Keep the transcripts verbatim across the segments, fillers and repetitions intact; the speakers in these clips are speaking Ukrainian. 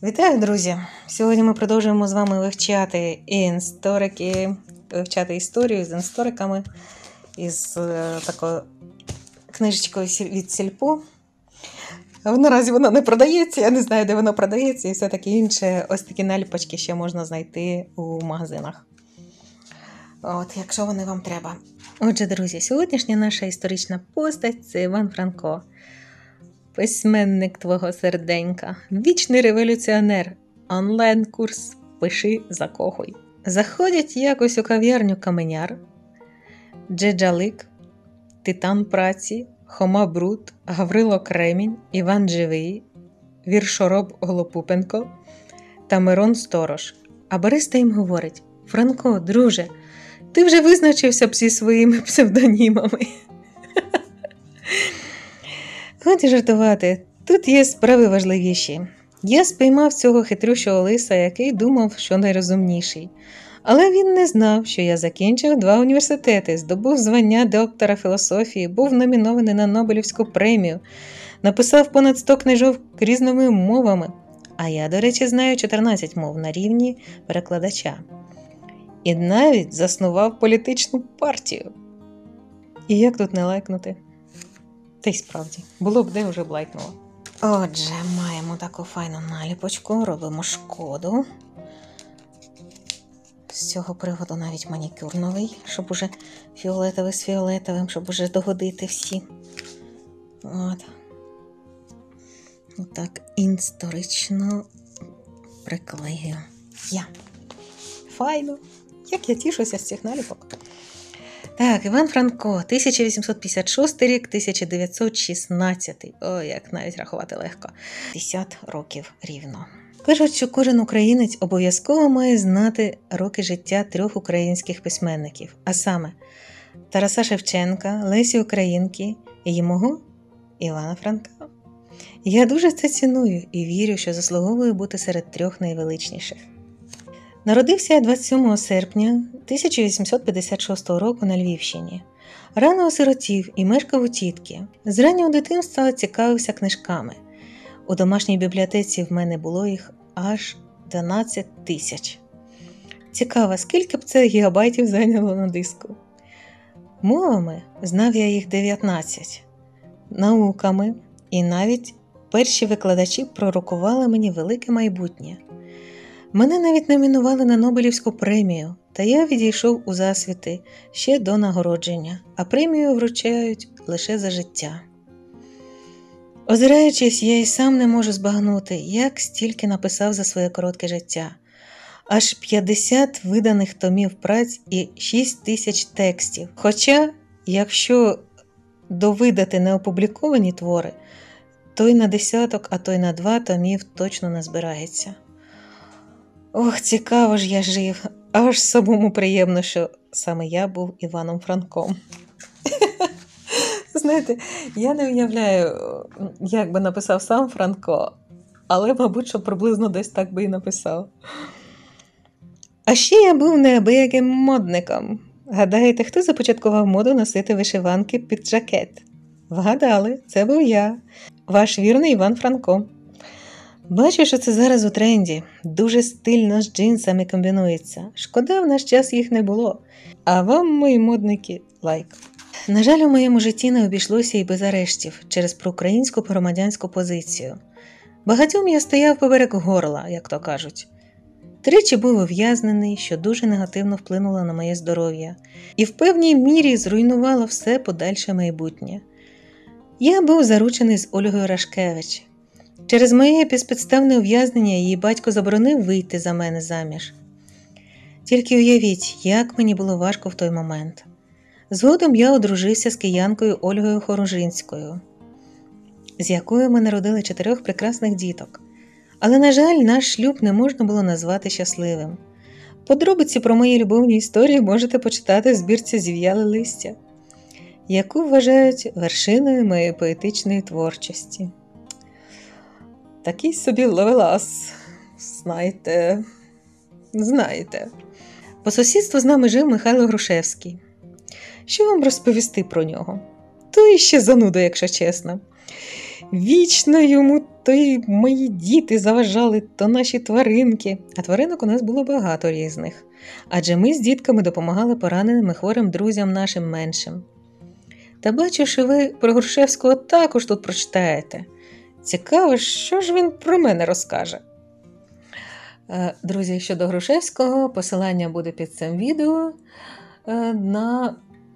Вітаю, друзі! Сьогодні ми продовжуємо з вами вивчати історики, вивчати історію з істориками, із е, такою книжечкою від Сільпо. Наразі вона не продається, я не знаю, де вона продається, і все таке інше. Ось такі наліпочки ще можна знайти у магазинах. От, якщо вони вам треба. Отже, друзі, сьогоднішня наша історична постать – це Іван Франко. Письменник твого серденька, вічний революціонер, онлайн-курс «Пиши, закохуй». Заходять якось у кав'ярню каменяр, Джеджалик, Титан праці, Хома Брут, Гаврило Кремінь, Іван Живий, Віршороб Голопупенко та Мирон Сторож. А Бариста їм говорить: «Франко, друже, ти вже визначився б зі своїми псевдонімами». Годі жартувати, тут є справи важливіші. Я спіймав цього хитрющого лиса, який думав, що найрозумніший. Але він не знав, що я закінчив два університети, здобув звання доктора філософії, був номінований на Нобелівську премію, написав понад сто книжок різними мовами, а я, до речі, знаю чотирнадцять мов на рівні перекладача. І навіть заснував політичну партію. І як тут не лайкнути? Та й справді, було б де вже б лайкнуло. Отже, маємо таку файну наліпочку, робимо шкоду. З цього приводу навіть манікюр новий, щоб уже фіолетовий з фіолетовим, щоб уже догодити всі. От. Отак історично приклею я. Файно. Як я тішуся з цих наліпок. Так, Іван Франко, тисяча вісімсот п'ятдесят шостий рік, тисяча дев'ятсот шістнадцятий. Ой, як навіть рахувати легко. п'ятдесят років рівно. Кажуть, що кожен українець обов'язково має знати роки життя трьох українських письменників. А саме Тараса Шевченка, Лесі Українки і мого Івана Франка. Я дуже це ціную і вірю, що заслуговую бути серед трьох найвеличніших. Народився я двадцять сьомого серпня тисяча вісімсот п'ятдесят шостого року на Львівщині. Рано осиротів і мешкав у тітки. З раннього дитинства цікавився книжками. У домашній бібліотеці в мене було їх аж дванадцять тисяч. Цікаво, скільки б це гігабайтів зайняло на диску? Мовами знав я їх дев'ятнадцять. Науками і навіть перші викладачі пророкували мені велике майбутнє. Мене навіть номінували на Нобелівську премію, та я відійшов у засвіти ще до нагородження, а премію вручають лише за життя. Озираючись, я й сам не можу збагнути, як стільки написав за своє коротке життя. Аж п'ятдесят виданих томів праць і шість тисяч текстів. Хоча, якщо довидати неопубліковані твори, то й на десяток, а то й на два томів точно не збирається. Ох, цікаво ж я жив, аж самому приємно, що саме я був Іваном Франком. Знаєте, я не уявляю, як би написав сам Франко, але, мабуть, що приблизно десь так би і написав. А ще я був неабияким модником. Гадаєте, хто започаткував моду носити вишиванки під жакет? Вгадали, це був я, ваш вірний Іван Франко. Бачу, що це зараз у тренді. Дуже стильно з джинсами комбінується. Шкода, в наш час їх не було. А вам, мої модники, лайк. На жаль, у моєму житті не обійшлося і без арештів через проукраїнську громадянську позицію. Багатьом я стояв поперек горла, як то кажуть. Тричі був ув'язнений, що дуже негативно вплинуло на моє здоров'я. І в певній мірі зруйнувало все подальше майбутнє. Я був заручений з Ольгою Рашкевич. Через моє безпідставне ув'язнення її батько заборонив вийти за мене заміж. Тільки уявіть, як мені було важко в той момент. Згодом я одружився з киянкою Ольгою Хоружинською, з якою ми народили чотирьох прекрасних діток. Але, на жаль, наш шлюб не можна було назвати щасливим. Подробиці про мої любовні історії можете почитати в збірці «Зів'яле листя», яку вважають вершиною моєї поетичної творчості. Такий собі ловелас, знаєте, знаєте. По сусідству з нами жив Михайло Грушевський. Що вам розповісти про нього? То іще зануда, якщо чесно. Вічно йому то й мої діти заважали, то наші тваринки. А тваринок у нас було багато різних. Адже ми з дітками допомагали пораненим і хворим друзям нашим меншим. Та бачу, що ви про Грушевського також тут прочитаєте. Цікаво, що ж він про мене розкаже. Друзі, щодо Грушевського, посилання буде під цим відео на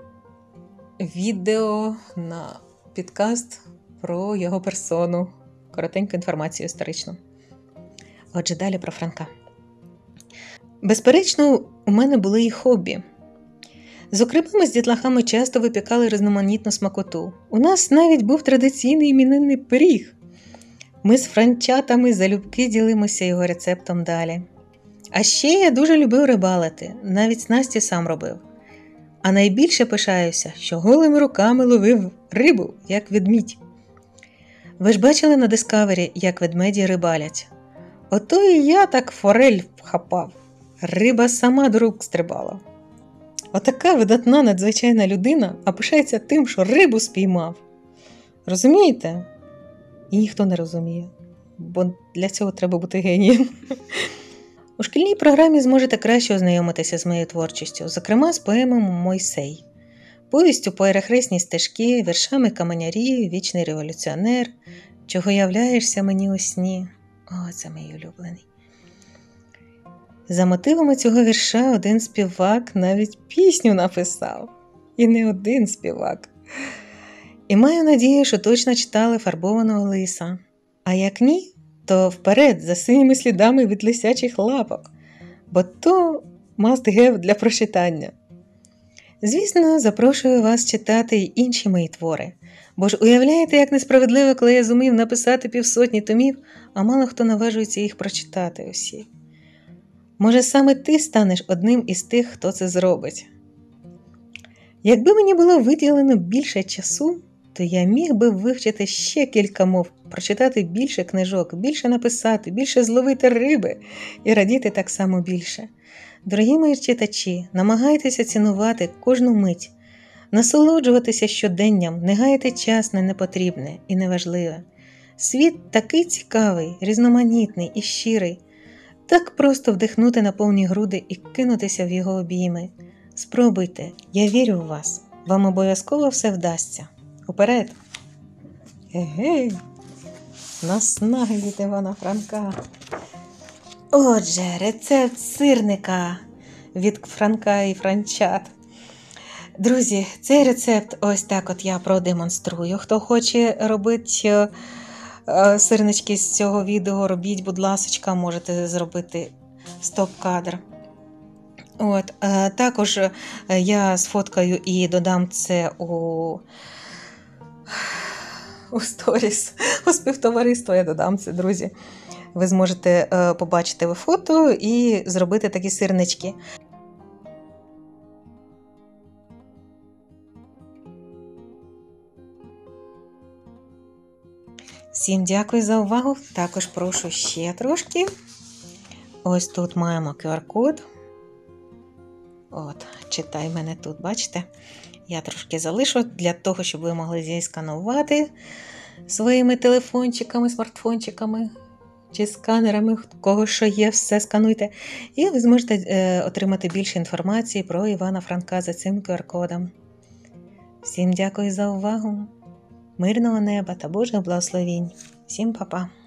відео, на підкаст про його персону. Коротеньку інформацію історичну. Отже, далі про Франка. Безперечно, у мене були і хобі. Зокрема, ми з дітлахами часто випікали різноманітну смакоту. У нас навіть був традиційний іменинний пиріг. Ми з франчатами залюбки ділимося його рецептом далі. А ще я дуже любив рибалити, навіть снасті сам робив. А найбільше пишаюся, що голими руками ловив рибу, як ведмідь. Ви ж бачили на Discovery, як ведмеді рибалять? Ото і я так форель вхапав. Риба сама до рук стрибала. Отака видатна надзвичайна людина, а пишається тим, що рибу спіймав. Розумієте? І ніхто не розуміє, бо для цього треба бути генієм. У шкільній програмі зможете краще ознайомитися з моєю творчістю, зокрема з поемом «Мойсей», повістю «Перехресні стежки», віршами «Каменярі», «Вічний революціонер», «Чого являєшся мені у сні». О, це мій улюблений. За мотивами цього вірша один співак навіть пісню написав. І не один співак. І маю надію, що точно читали «Фарбованого лиса». А як ні, то вперед за синіми слідами від лисячих лапок, бо то must have для прочитання. Звісно, запрошую вас читати й інші мої твори, бо ж уявляєте, як несправедливо, коли я зумів написати півсотні томів, а мало хто наважується їх прочитати усі. Може, саме ти станеш одним із тих, хто це зробить. Якби мені було виділено більше часу, то я міг би вивчити ще кілька мов, прочитати більше книжок, більше написати, більше зловити риби і радіти так само більше. Дорогі мої читачі, намагайтеся цінувати кожну мить, насолоджуватися щоденням, не гаяти час на непотрібне і неважливе. Світ такий цікавий, різноманітний і щирий. Так просто вдихнути на повні груди і кинутися в його обійми. Спробуйте, я вірю в вас. Вам обов'язково все вдасться. Уперед! Егей! Наснаги від Івана Франка. Отже, рецепт сирника від Франка і франчат. Друзі, цей рецепт ось так от я продемонструю. Хто хоче робити сирнички з цього відео, робіть, будь ласочка, можете зробити стоп-кадр. От, а також я сфоткаю і додам це у, у сторіс, у співтовариство я додам це, друзі. Ви зможете е, побачити фото і зробити такі сирнички. Всім дякую за увагу. Також прошу ще трошки. Ось тут маємо ку ар-код. От, читай мене тут, бачите? Я трошки залишу для того, щоб ви могли зісканувати своїми телефончиками, смартфончиками чи сканерами, у кого що є, все скануйте. І ви зможете е, отримати більше інформації про Івана Франка за цим ку ар-кодом. Всім дякую за увагу. Мирного неба та Божих благословінь. Всім па-па.